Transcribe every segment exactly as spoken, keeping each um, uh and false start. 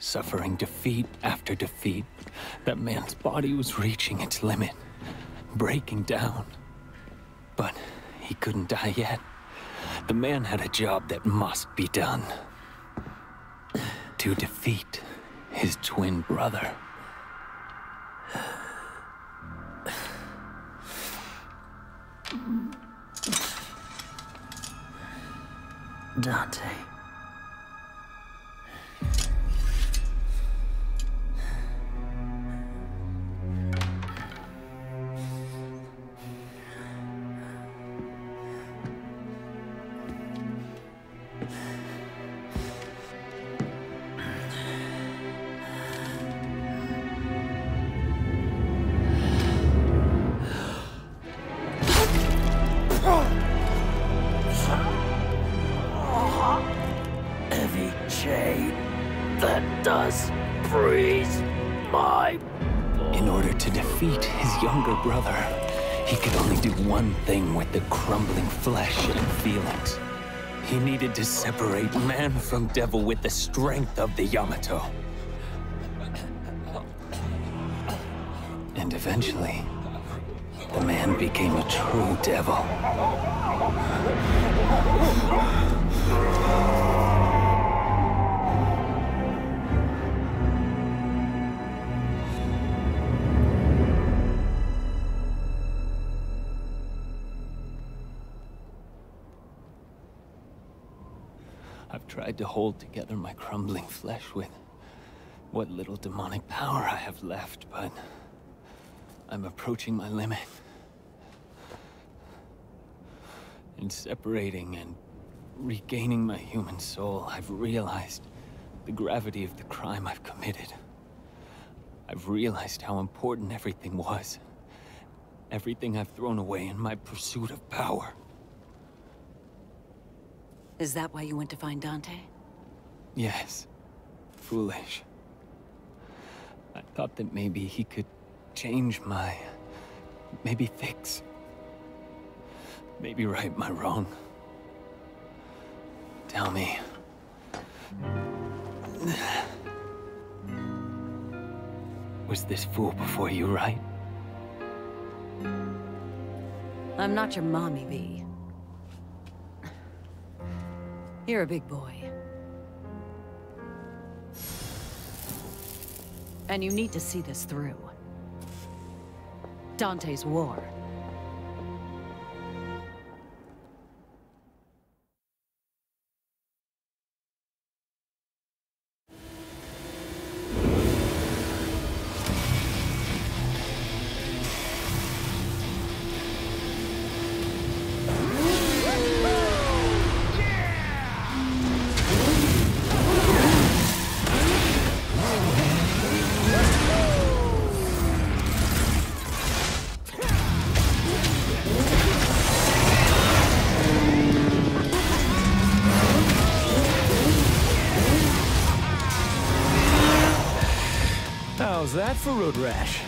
suffering defeat after defeat. That man's body was reaching its limit, breaking down. But he couldn't die yet. The man had a job that must be done. To defeat his twin brother. Dante. Heavy chain that does freeze my... In order to defeat his younger brother, he could only do one thing with the crumbling flesh and feelings. He needed to separate man from devil with the strength of the Yamato. And eventually, the man became a true devil. I've tried to hold together my crumbling flesh with what little demonic power I have left, but I'm approaching my limit. In separating and regaining my human soul, I've realized the gravity of the crime I've committed. I've realized how important everything was. Everything I've thrown away in my pursuit of power. Is that why you went to find Dante? Yes. Foolish. I thought that maybe he could change my... maybe fix... maybe right my wrong. Tell me... was this fool before you, right? I'm not your mommy, V. You're a big boy. And you need to see this through. Dante's war. How's that for road rash?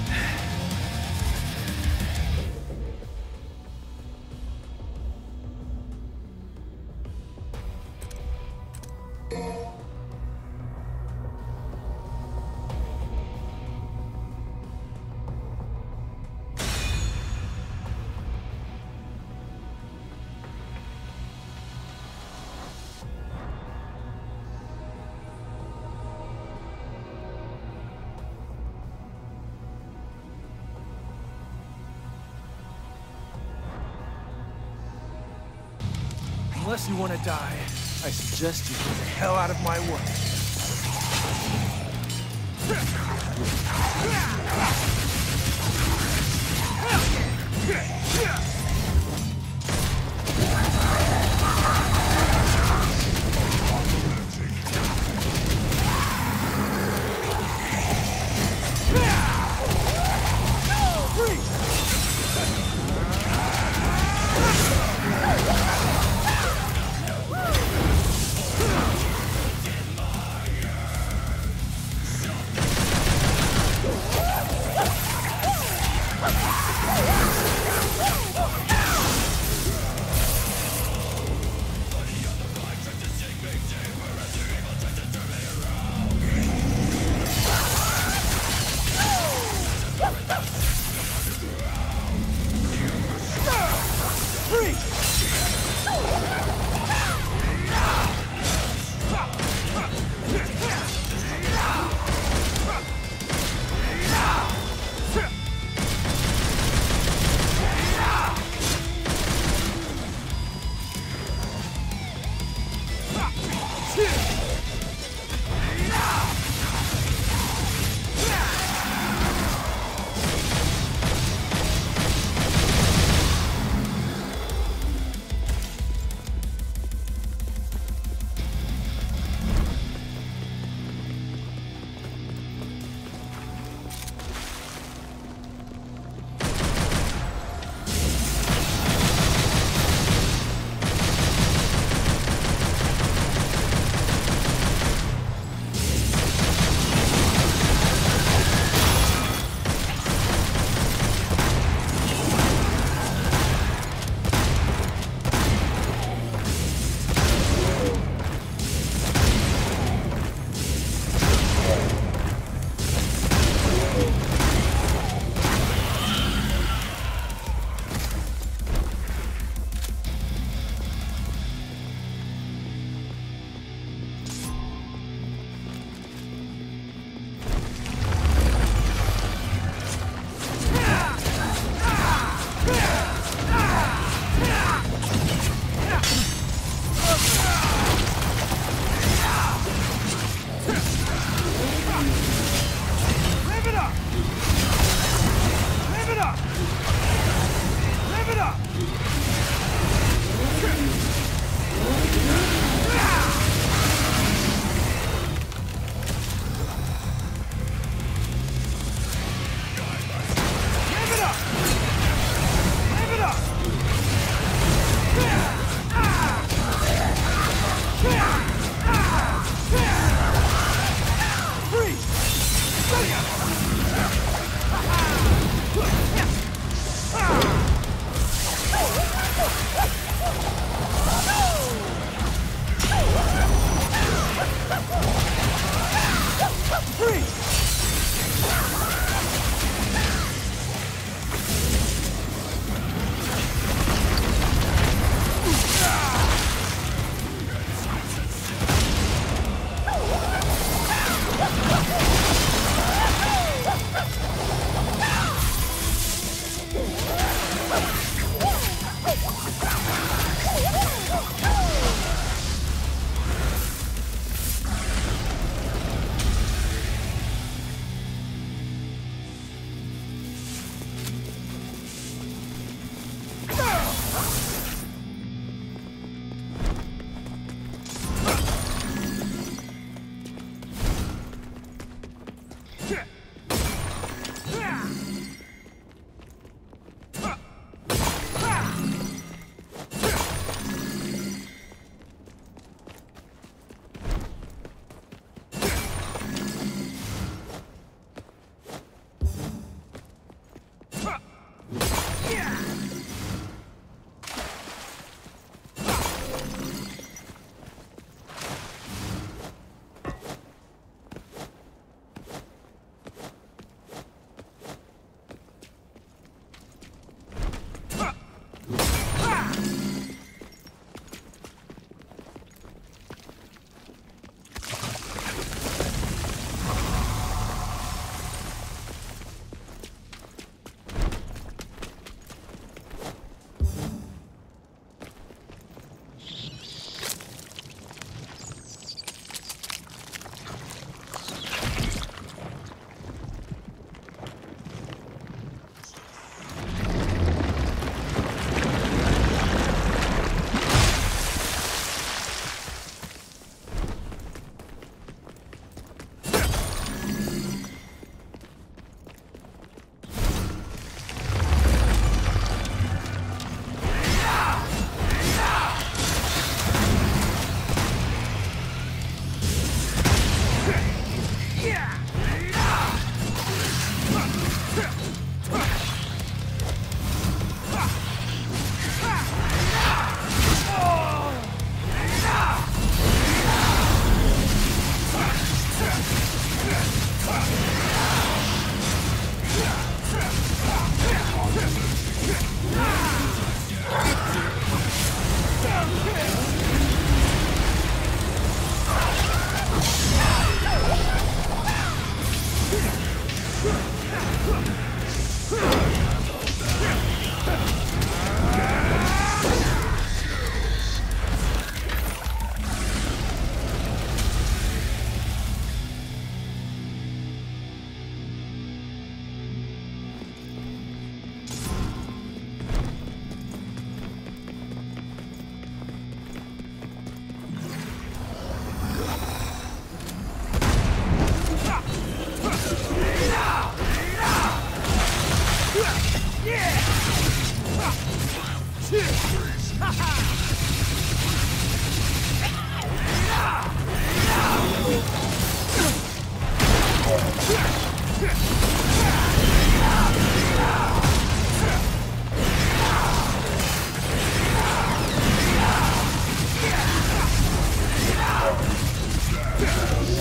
Unless you want to die, I suggest you get the hell out of my way.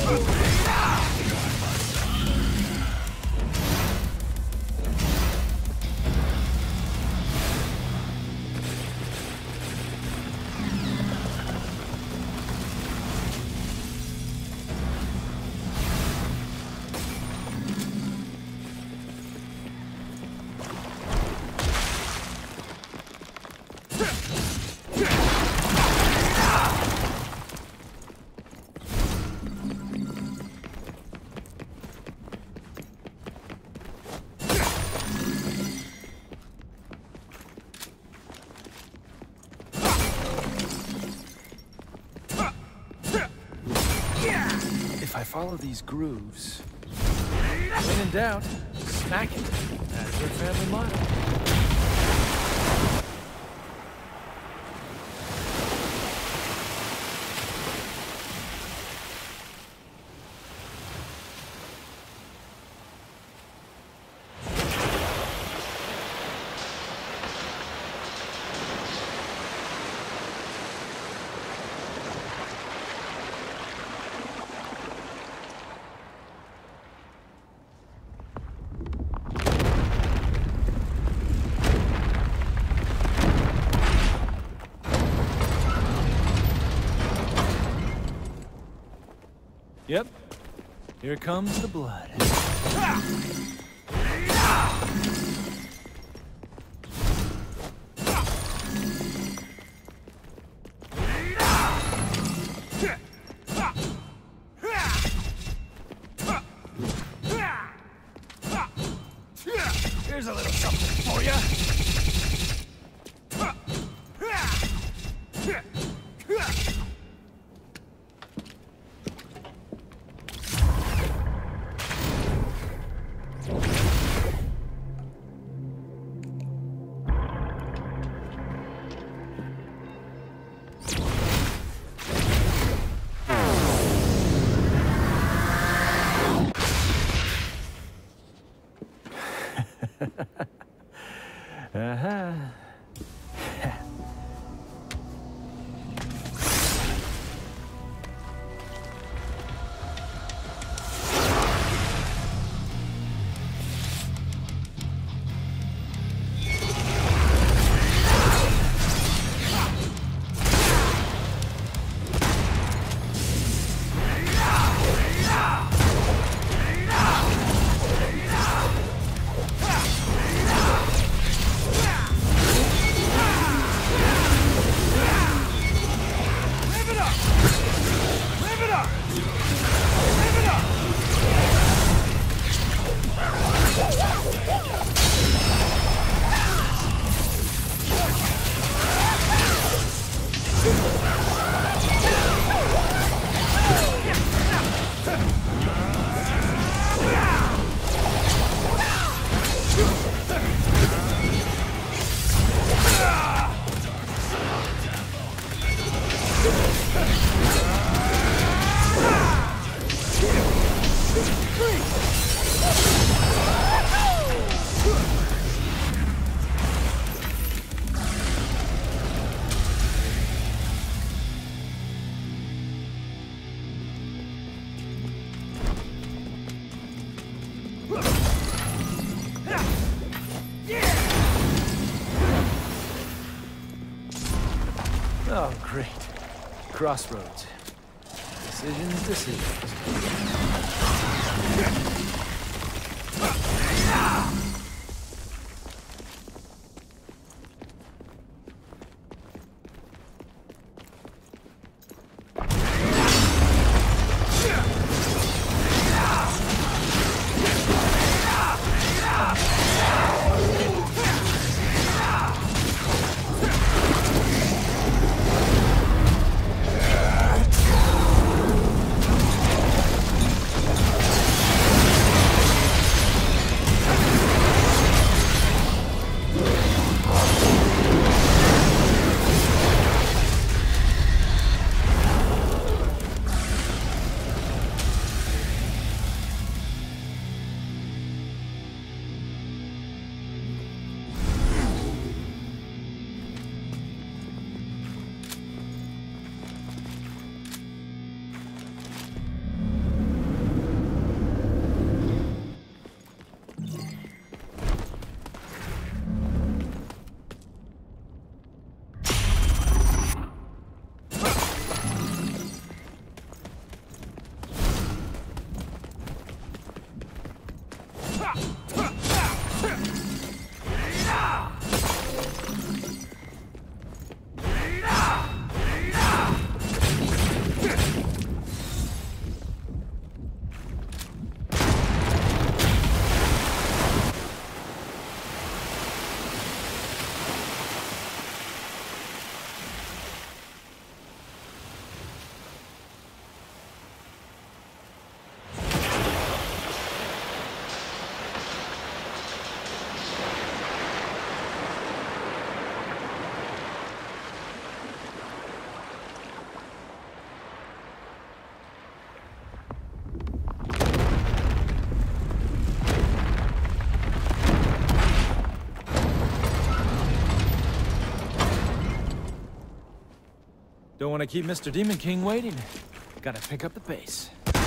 If I follow these grooves, when in doubt, smack it. That's your family motto. Yep. Here comes the blood. Here's a little something for you. Uh-huh. Oh, great. Crossroads. Decisions, decisions. Don't want to keep Mister Demon King waiting. Gotta pick up the pace.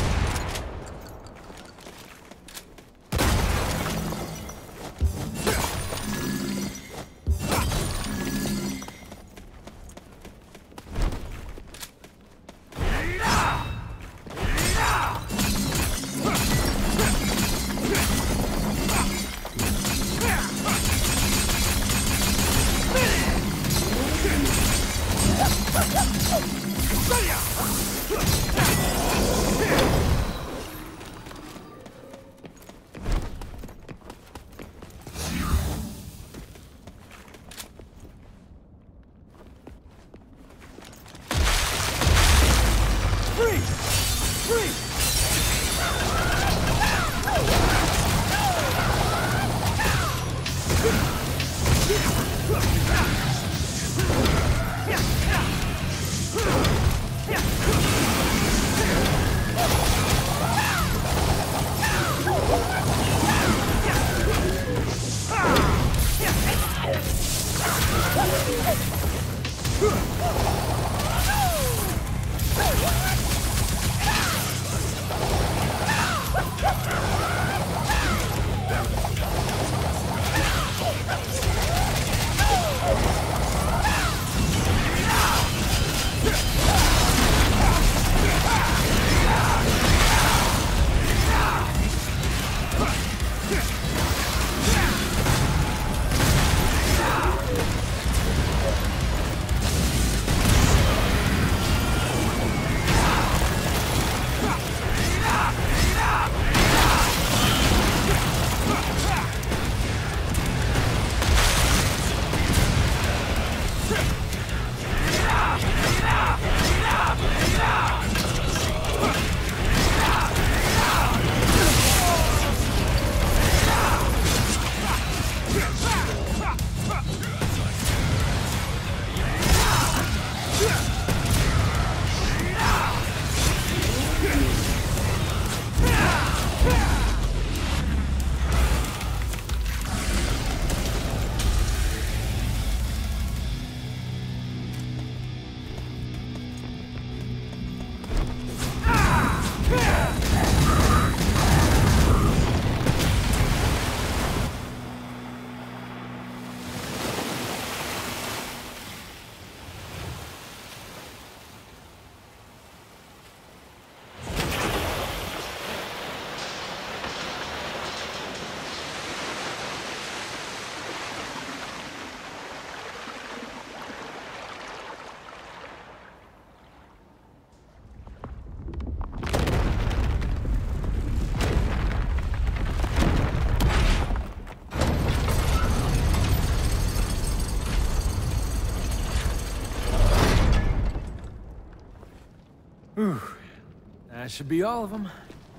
Whew. That should be all of them.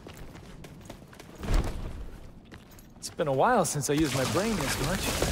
It's been a while since I used my brain this much.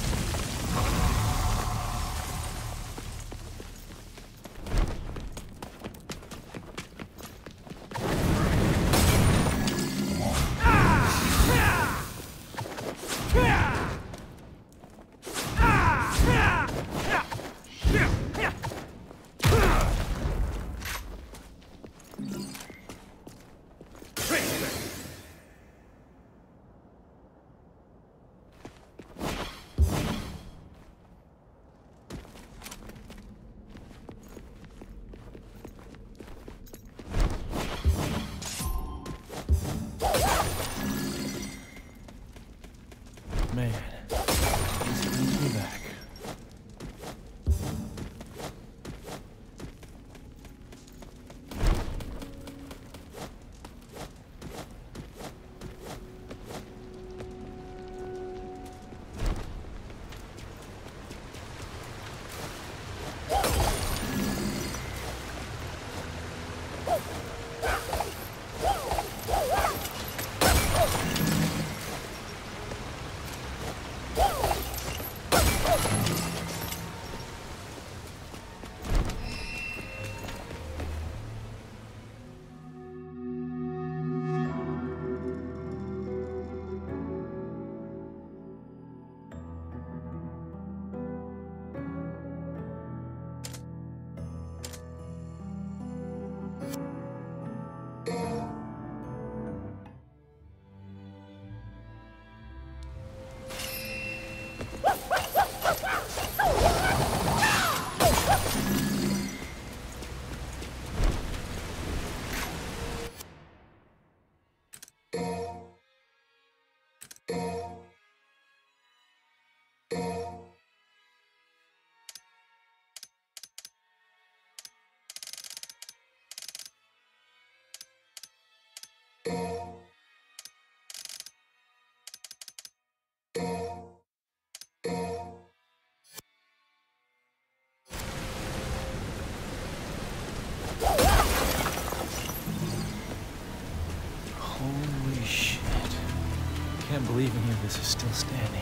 Holy shit. Can't believe any of this is still standing.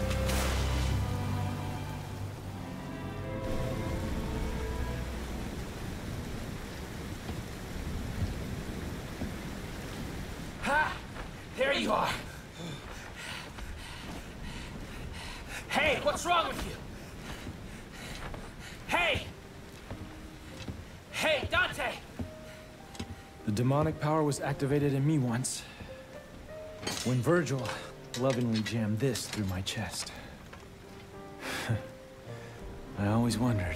Ha! There you are! Hey, what's wrong with you? Hey! Hey, Dante! The demonic power was activated in me once, when Virgil lovingly jammed this through my chest. I always wondered,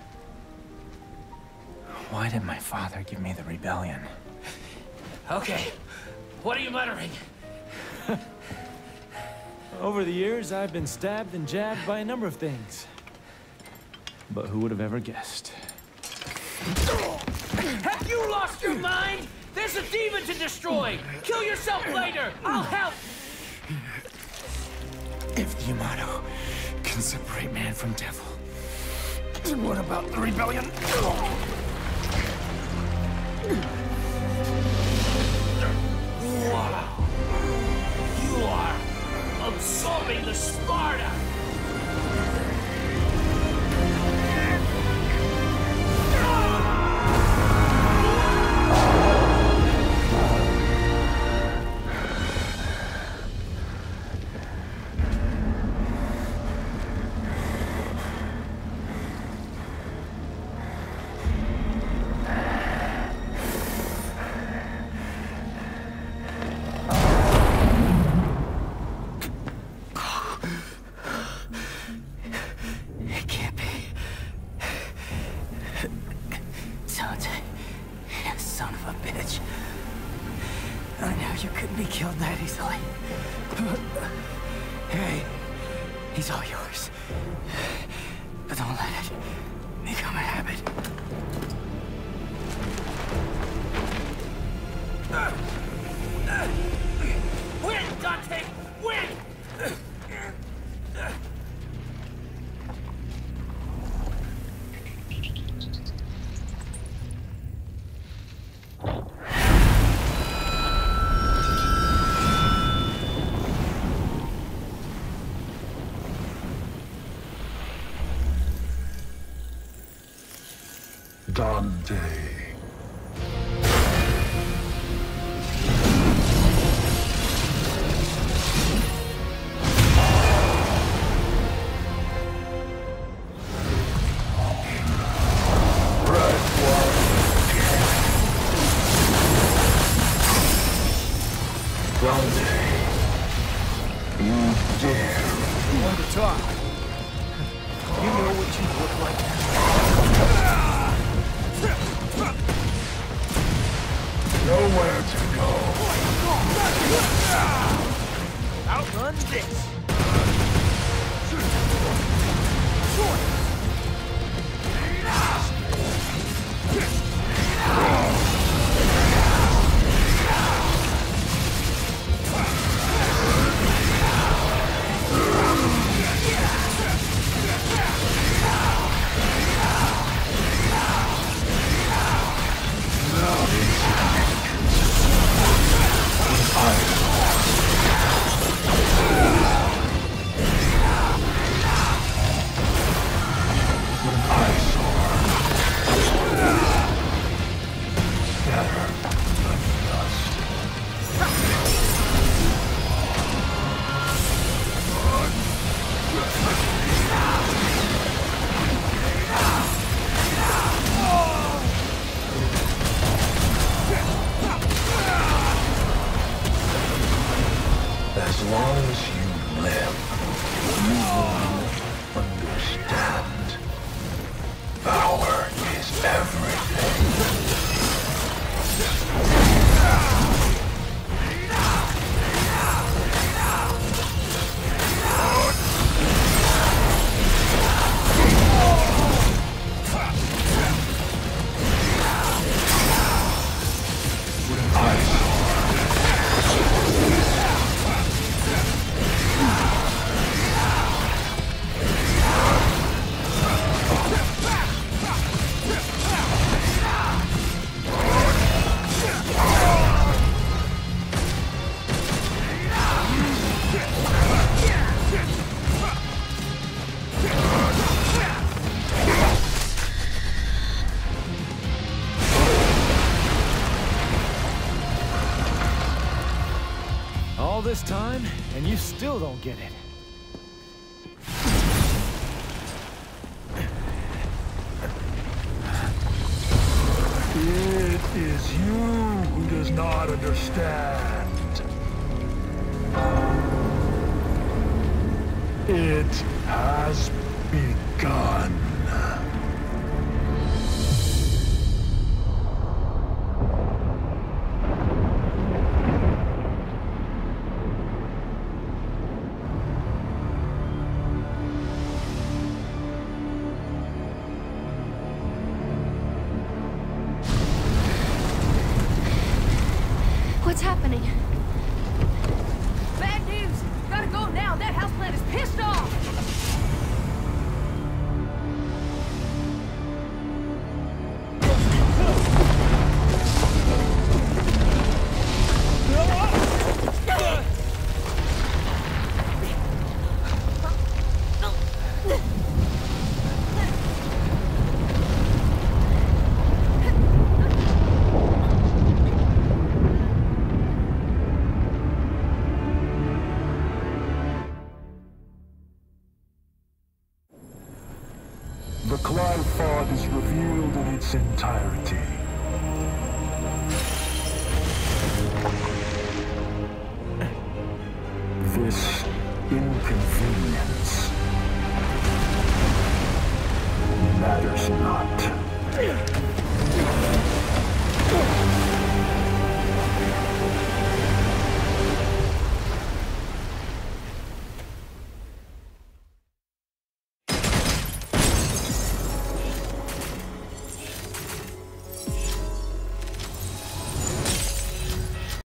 why did my father give me the rebellion? Okay, what are you muttering? Over the years, I've been stabbed and jabbed by a number of things. But who would have ever guessed? Have you lost your mind? There's a demon to destroy! Kill yourself later! I'll help! If the Yamato can separate man from devil, then what about the rebellion? Wow! You are absorbing the Sparta! Hey, he's all yours. But don't let it become a habit. Win, Dante! Win! Dante. Dante, you dare. You want to talk? You know what you look like now. Nowhere to go. Outrun this. As long as you live, you will understand. Power is everything. All this time, and you still don't get it. It is you who does not understand. It has begun. What's happening? Bad news! Gotta go now! That houseplant is pissed off! The Cloud Fog is revealed in its entirety. This inconvenience matters not.